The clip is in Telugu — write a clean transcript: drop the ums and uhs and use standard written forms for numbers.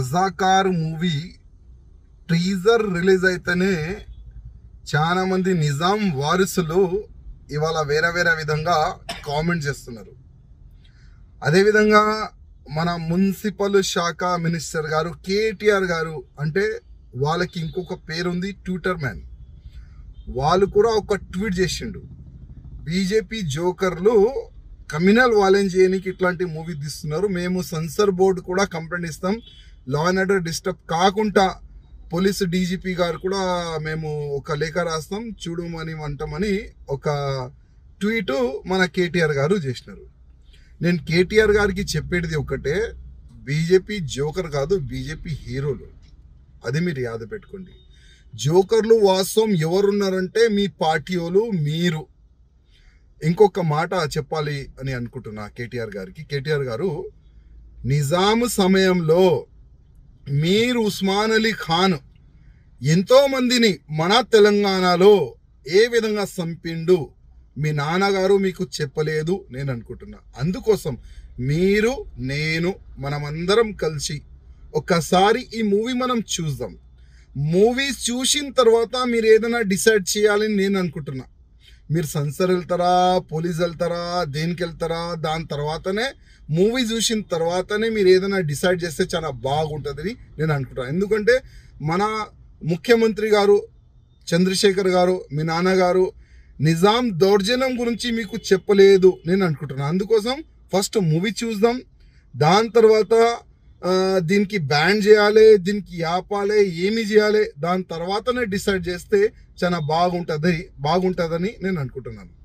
రజాకార్ మూవీ టీజర్ రిలీజ్ అయితేనే చాలా మంది నిజాం వారసులు ఇవాళ వేరే వేరే విధంగా కామెంట్ చేస్తున్నారు. అదేవిధంగా మన మున్సిపల్ శాఖ మినిస్టర్ గారు కేటీఆర్ గారు, అంటే వాళ్ళకి ఇంకొక పేరుంది ట్విట్టర్ మ్యాన్, వాళ్ళు కూడా ఒక ట్వీట్ చేసిండు. బీజేపీ జోకర్లు కమ్యూనల్ వాలెన్స్ చేయడానికి ఇట్లాంటి మూవీ తీస్తున్నారు, మేము సెన్సర్ బోర్డు కూడా కంప్లైంట్ ఇస్తాం, లా అండ్ ఆర్డర్ డిస్టర్బ్ కాకుండా పోలీసు డీజీపీ గారు కూడా మేము ఒక లేఖ రాస్తాం చూడమని అంటామని ఒక ట్వీట్ మన కేటీఆర్ గారు చేసినారు. నేను కేటీఆర్ గారికి చెప్పేది ఒకటే, బీజేపీ జోకర్ కాదు, బీజేపీ హీరోలు, అది మీరు యాద పెట్టుకోండి. జోకర్లు వాస్తవం ఎవరున్నారంటే మీ పార్టీ వాళ్ళు, మీరు. ఇంకొక మాట చెప్పాలి అని అనుకుంటున్నా కేటీఆర్ గారికి. కేటీఆర్ గారు, నిజాం సమయంలో మీర్ ఉస్మాన్ అలీ ఖాన్ ఎంతో మందిని మన తెలంగాణలో ఏ విధంగా చంపిండు మీ నాన్నగారు మీకు చెప్పలేదు నేను అనుకుంటున్నా. అందుకోసం మీరు నేను మనమందరం కలిసి ఒక్కసారి ఈ మూవీ మనం చూద్దాం. మూవీ చూసిన తర్వాత మీరు ఏదైనా డిసైడ్ చేయాలని నేను అనుకుంటున్నా. మీరు సెన్సర్ వెళ్తారా, పోలీస్ వెళ్తారా, దేనికి వెళ్తారా, దాని తర్వాతనే మూవీ చూసిన తర్వాతనే మీరు ఏదైనా డిసైడ్ చేస్తే చాలా బాగుంటుందని నేను అనుకుంటాను. ఎందుకంటే మన ముఖ్యమంత్రి గారు చంద్రశేఖర్ గారు, మీ నాన్నగారు నిజాం దౌర్జన్యం గురించి మీకు చెప్పలేదు నేను అనుకుంటున్నాను. అందుకోసం ఫస్ట్ మూవీ చూద్దాం, దాని తర్వాత దీనికి బ్యాన్ చేయాలి, దీనికి ఆపాలి, ఏమి చేయాలి, దాని తర్వాతనే డిసైడ్ చేస్తే చాలా బాగుంటుందని నేను అనుకుంటున్నాను.